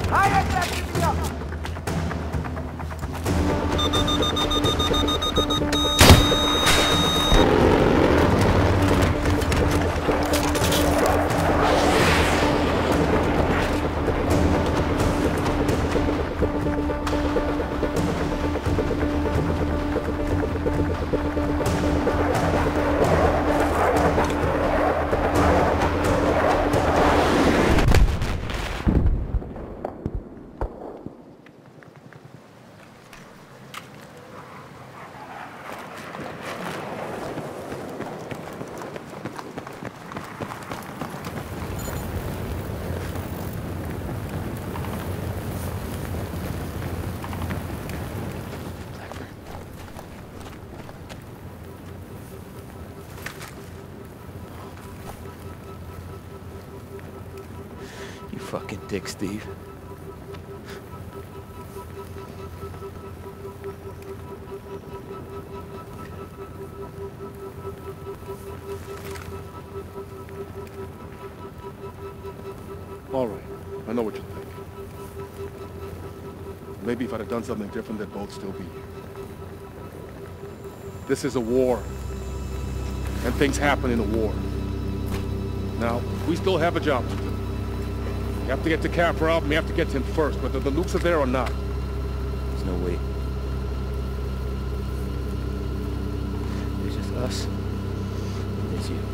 Fucking dick, Steve. All right, I know what you think. Maybe if I'd have done something different, they'd both still be here. This is a war, and things happen in a war. Now, we still have a job to do. We have to get to Campo, and we have to get to him first, whether the nukes are there or not. There's no way. There's just us, and there's you.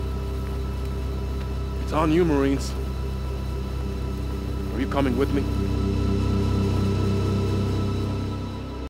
It's on you, Marines. Are you coming with me?